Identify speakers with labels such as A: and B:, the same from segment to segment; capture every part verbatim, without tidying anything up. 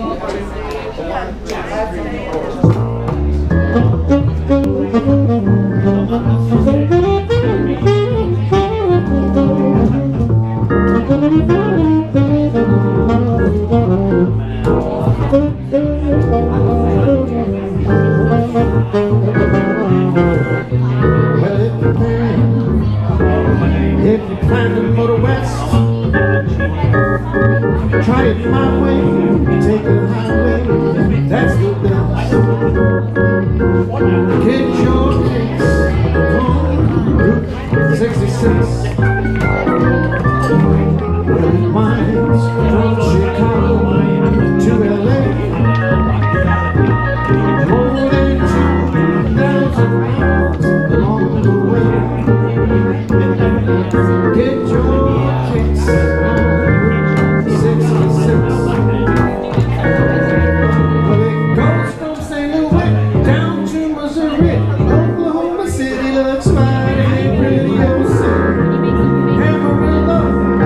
A: If you plan to motor west, try it my way, take the highway, that's the best. Get your kicks on Route sixty-six. Well, it winds from Chicago to L A. More than two thousand miles along the way. Get your kicks on Route sixty-six. Well, it goes from Saint Louis down to Missouri. Oklahoma City looks mighty pretty, oh say. Amarillo,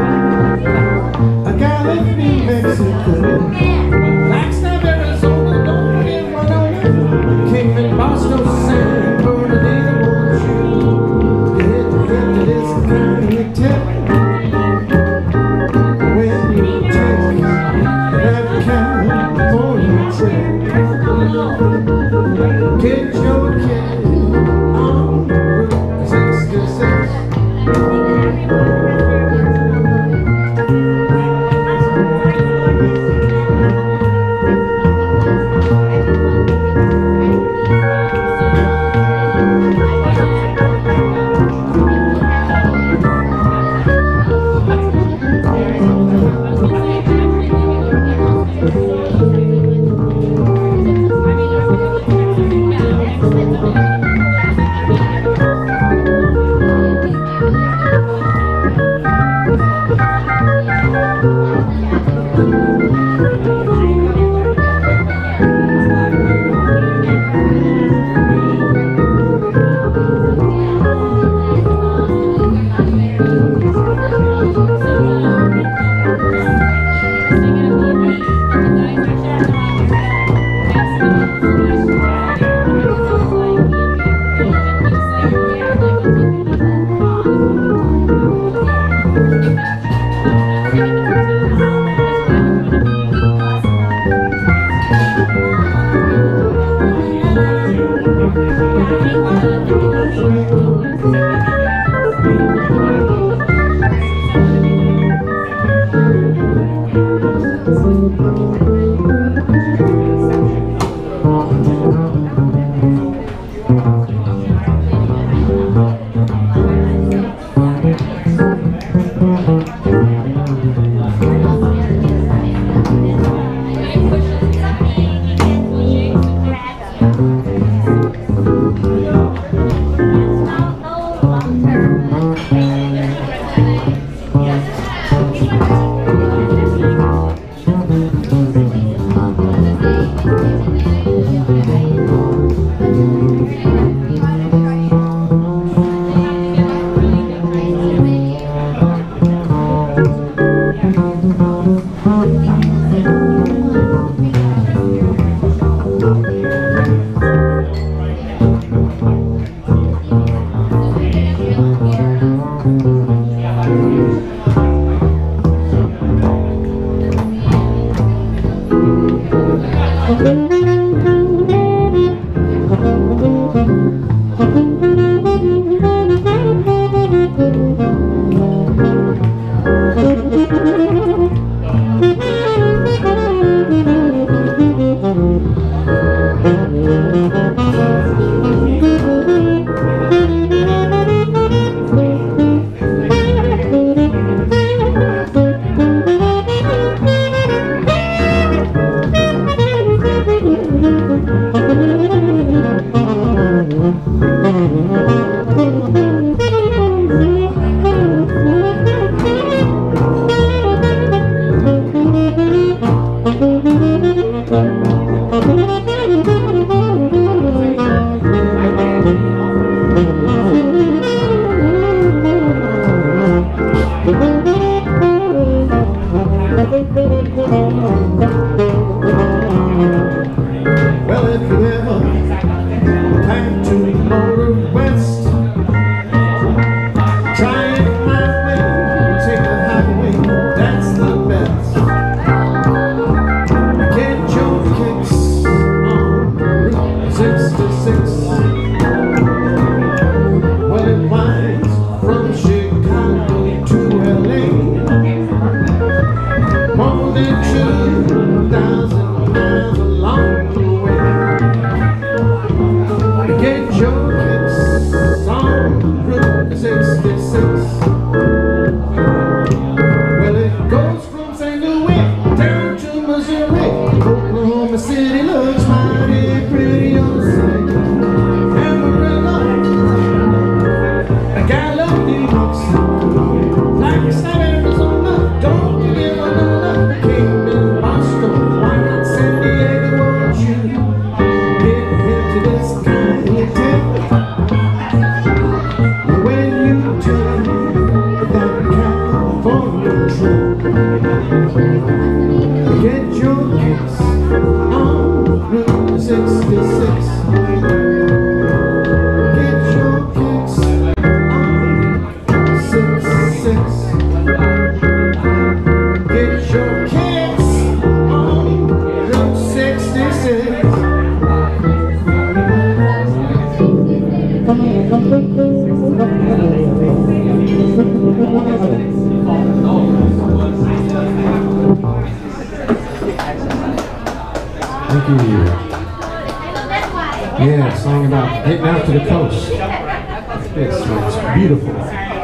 A: a guy left New Mexico. Flagstaff, Arizona, don't forget Winona. Kingman, Boston, San Bernardino, won't you get into this kind of tip? When you take that California trip, get your kid on Route sixty-six. Oklahoma City looks mighty pretty on the side. Amarillo, I got lovely looks. Like South Arizona, don't give a donut. Came in Boston, why not San Diego? Won't you get hip to this kind of tip? When you turn that California trip, get your kicks on Route sixty-six. Get your kicks on sixty-six. Get your kicks on Route sixty-six. Thank you. Yeah, song about getting out to the coast. It's, it's beautiful.